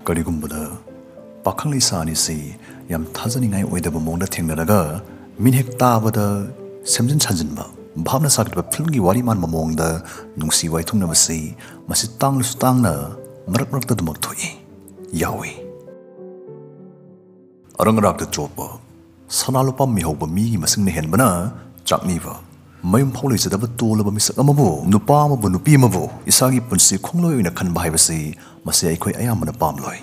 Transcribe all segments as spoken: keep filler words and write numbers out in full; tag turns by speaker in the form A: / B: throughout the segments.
A: करिगुम्बदा पाखंग लिसानी से यम थाजनिंगाई ओइदबा मोंगदा थेंगनरगा मिनहेक ताबदा सेमजन साजनबा भावना सागदबा फिल्म की वारी मान मोंगदा नुंसी वाइथुंगनबसे मसि तांगलसु तांगना मरक मरकदा दुमक थोई यावी अरंगरागदा चोपा सनालुपा मिहौबा मीगी मसिंगना हेनबना चाकनीबा मयुम फाउ लेजदबा तोलबा मिसक अमबो नुपा अमबो नुपी अमबो इसागी पुंसी खोंगलोय ओइना खनबा हाइबसे मसि अइखोय अयामना पामलोय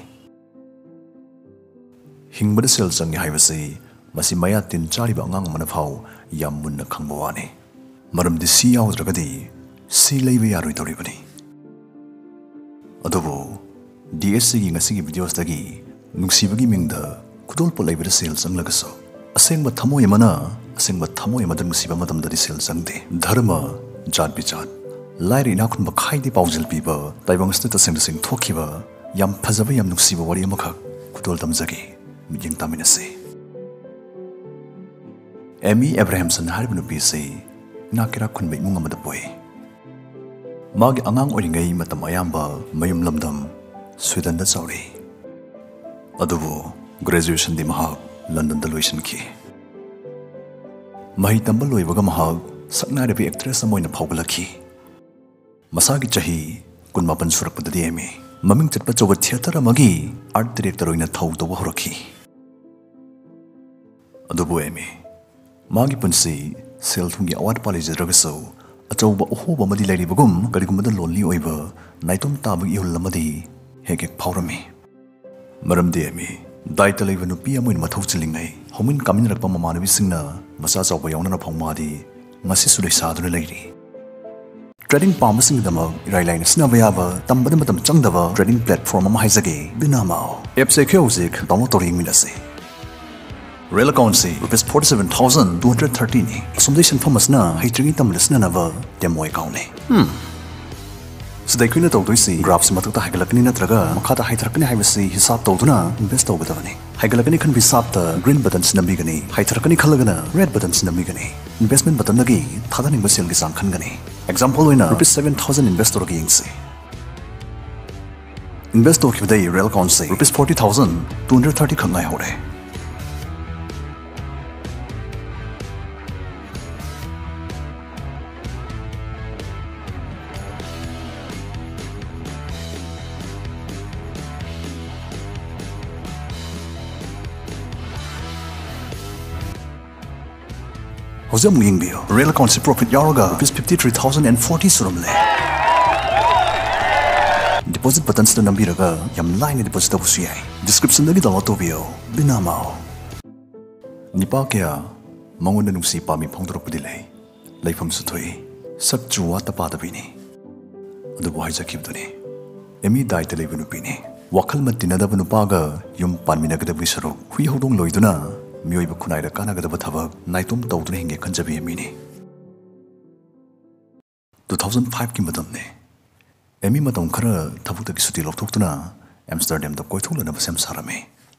A: हिंगबदा सेल चंगी हाइबसे मसि मया तिन चारिबा अंगांग अमना फाउ याम मुन्ना खंगबा वाने मरमदि सी याउद्रगदि सी लैबा यारोइदोरिबनि अदुबो डीएससी की ngasi videos dagi nungsibagi mingda kudolpo laibada sel changlagaso asengba thamoi amana asengba thamoi amada nungsiba madamdadi sel changde dharma jat bijat lairi nakhunba khaidi paujil piba taibangsta ta seng seng thokiba yam phajaba yam nungsiba wari amakha kudol tamjagi mijing taminase Amy Abrahamson haribnu pise nakira khunbe imung amada boy magi angang oringai matam ayamba mayum lamdam Sweden da sauri adubu graduation di mahak London da loisan ki mahi tambal loibaga mahak sakna rebi actress amoina phaugalaki masagi chahi kunmapan surakpada di emi maming chatpa choba theater amagi art director oina thau to horaki adubu emi magi punsi sel thungi award palace ragaso achauba ohoba madi lairi bagum karigumada lonely oiba naitum tabagi ulamadi Hek hek paurami maram de mi daita leiba nupi amoin mathau chilingai homin kamin rakpa mamanabi singna masa chawba yawnana phongmadi ngasi sudai saduna leiri trading pharmacy dama irailain snabaya tambada matam changdaba trading platform ama haizage binamao app se kheuzik download tori minase Rail account se rupees forty-seven thousand two hundred thirteen ni accommodation pharmacy na haitringi tamlisna nava demo account ne hmm Sedai kuina tawdoisi graphs matukta haigalakani natraga makhata haitharakani haibasi hisab tawduna invest tawgadabani haigalakani khan hisab ta green buttons namigani haitharakani khalagana red buttons namigani investment button nagi thadani basel gi sang khangani example oina rupees seven thousand investor gi ingse investor khibdai rail account se rupees forty thousand two hundred thirty khangai hore Hozam yingbio rail account se profit yaroga rupees fifty-three thousand forty surumle deposit buttons na nambiraga yam line deposit abusu yai description dagi download tobio binamao nipa kya mangona nungsi pami phongdorokpudi lei leifam su thoi sak chuwa tapada bini adu bhai jakibduni emi daita leibunu pini wakhal matina da banu paga yum panmina ga da bisaro hui hodong loiduna Mioi ba khunai ra kana ga da thabak naitum tawduna hinge khanjabi mini two thousand five ki madam ne emi madam khara thabuk da suti lokthokna Amsterdam da koithula na basem sarame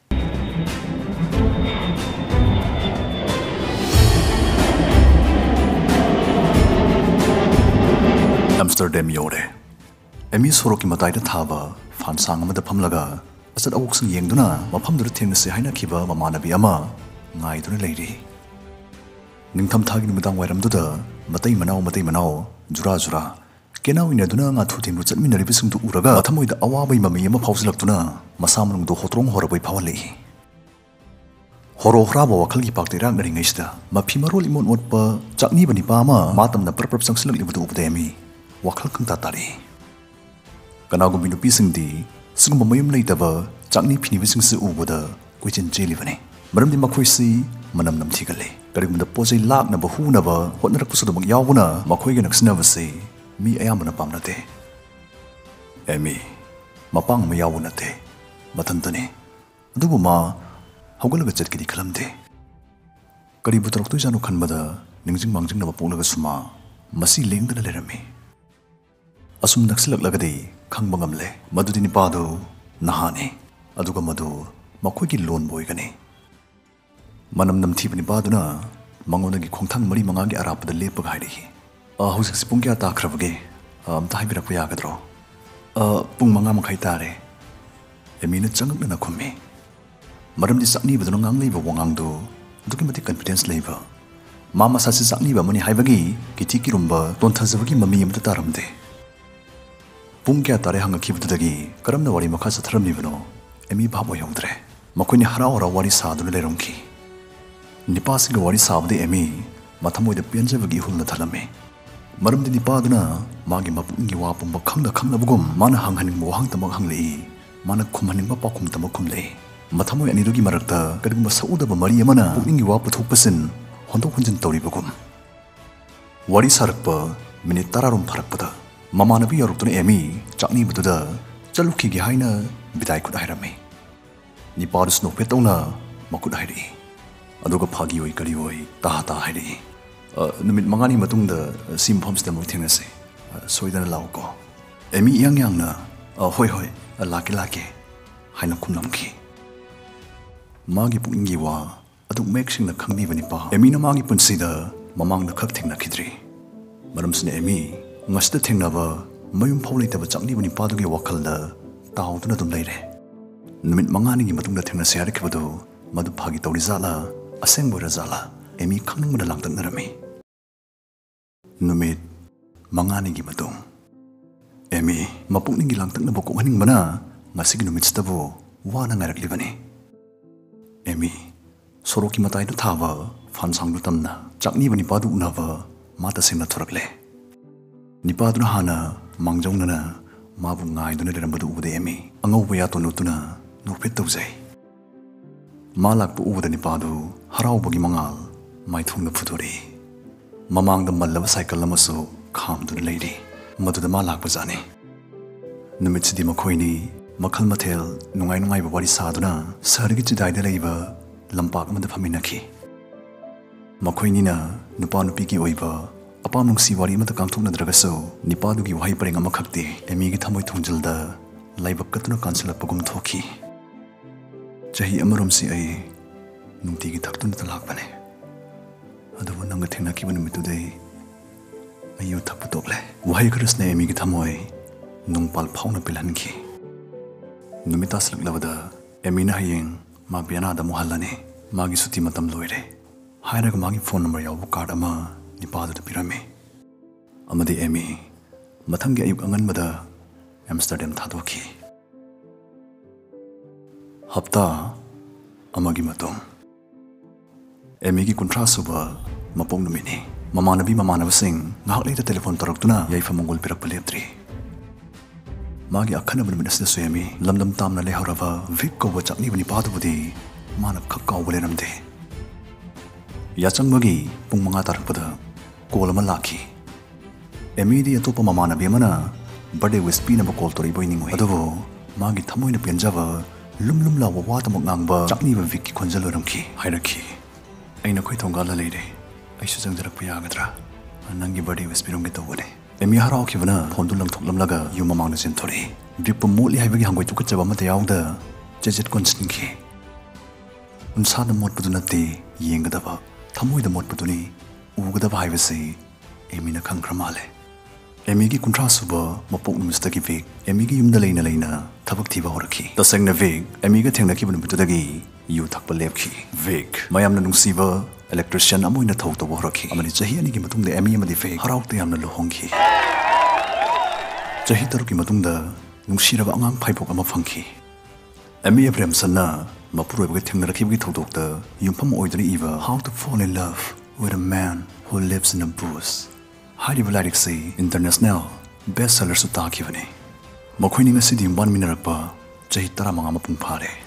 A: Amsterdam yore emi soroki matai da thaba fan sang amada phamlaga asat awuk sing yengduna mafam dur thengna se haina khiba mamanabi ama ngai duna leiri ningtham thagi numdang wairam duda matai manau matai manau jura jura kenau ina duna nga thu thingru chatminari bisung tu uraga thamoi da awa bai mami ama phausilaktuna masamrung do hotrong horabai phawalei horo hrabo wakhal gi pakte rang ring isda mafi marol imon motpa chakni bani pa ma matamna prapprap sangsilak libudu ubdemi wakhal kang ta tari kanagu binu pisingdi singma mayum leitaba chakni phini bising se ubada kuichin jeli bane Maramdi makoisi manam nam thigale karigumda pojai lak na bahu na ba hotnarak pusu mak yawuna makhoi ga naksina base mi ayamana pamnate emi mapang ma yawuna te matantane adubu ma hogalaga chatkidi khalamde karibu taroktu janu khanbada ningjing mangjing na bapulaga suma masi lengdana lerami asum naksilak lagadi khangba ngamle madudi ni padu nahane aduga madu makhoi gi loan boy gane Manam nam thibani baduna mangona gi khongthang mari manga gi arapada lepag hairi a hosik sipung kya ta khrabage am ta hibira puya gadro a pung manga makhai tare Emina changakna khummi maramdi sakni baduna ngang leiba wangangdu duki mati confidence leiba mama sasi sakni ba mani haibagi kiti kirumba tontazabagi mami amta taramde pung kya tare hanga kibudagi karamna wari makha satharamni bano emi babo yongdre makoini hara ora wari saduna lerongki nipasiga wari sabde emi mathamoida pianjabagi hulna thalame maramdi nipaduna magi mapunggi wa pumba khangda khangna bugum mana hanghaning mo hangtamak hanglei mana khumhaning ba pakum tamak khumlei mathamoi anirugi marakta kaduguma saudaba mari amana punggi wa puthokpasin hondok hunjin tawribagum wari sarakpa minute tararum pharakpada mamanabi yoruptuna emi chakni butuda chaluki gi haina bidai khud hairame niparus no petona makud hairi aduga phagi oi kari oi ta ta hairi numit mangani matungda sim phomsda mo thingnase soidana lauko emi yang yang na hoi hoi laki laki haina kumlamki magi punggi wa aduk mexing na khangni bani pa emi na magi punsida mamang na khak thingna khidri maramsne emi ngasta thingna ba mayum phawlei ta ba chakni bani pa dugi wakhalda tauduna dum leire numit mangani gi matungda thingna share khibadu madu phagi tawri zala aseng bora zala emi khangning mada langtan narami numit mangani gi matung emi mapukning gi langtan na bokong haning bana ngasigi numit stabu wana ngarakli bani emi soroki matai du thaba fansang du tamna chakni bani padu unaba mata singna thorakle nipadu hana mangjong na mabu ngai du ne rambadu ude emi angau baya to nutuna nupet tawjai malak pu ude nipadu harau bagi mangal mai thungna phudori mamang da mallaba cycle lamasu kham du leidi madu da malak bajane numit sidi makhoini makhal mathel nungai nungai ba wari saduna sargi chidai da leiba lampak amada phaminakhi makhoini na nupa nupi ki oiba apa nungsi wari amada kangthokna dragaso nipa du gi wahai pareng ama khakti emi gi thamoi thongjilda laibak katuna kansela pagum thoki chahi amarom si ai nungti gi thaktuna talak bane adu nanga thengna ki banu mitu dei ayo thappu tokle wahai krishna emi gi thamoi nungpal phauna pilanki numita slaklawada emina hayeng ma biana da muhallane magi suti matam loire hairaga magi phone number yawu card ama nipadu da pirame amadi emi mathangi ayuk angan mada amsterdam thadoki hafta amagi matung emi gi kuntra suba mapong numini mamanabi mamanaba sing ngak leita telephone taraktuna yaifa mongol pirak paleptri magi akhana ban minasda soyami lamdam tamna le harava vik ko chakni bani padu budi mana khakkaw boleramde yachang magi pung manga tarakpada kolama lakhi emidi atopa mamana bemana birthday wish pina ba call tori boy ningoi adobo magi thamoina penjaba lumlum lawa wata mok ngangba chakni ba vik ki khonjal ramki hairakhi aina khoi thongala leire aisu jangjarak pa yagadra nangi birthday wish pirongge tawone emi harau khibana phone du lang thoklam laga yuma mangna chen thori drip moli haibagi hangoi tukachaba mate yawda chejet konsin ki unsa na mot pudu nate yengadaba thamoi da mot puduni ugadaba haibase emi na khangkramale emi gi kuntra suba mapok numsta ki vik emi gi yumda leina leina thabak thiba horakhi tasangna vik emi ga thengna ki bun putudagi yu thakpa lepki vik mayamna nungsiba electrician amoina thau to horakhi amani chahi ani gi matungda emi amadi vik harau te yamna lohongki chahi taru ki matungda nungsiraba angang phaipok ama phangki emi abrem sanna mapuroi bage thengna rakhi bagi thodok ta yumpham oidri iba how to fall in love with a man who lives in a booth hari balarik say international best seller su ta khibane makhoini ngasi dim ban minarakpa chahi tara manga mapung phare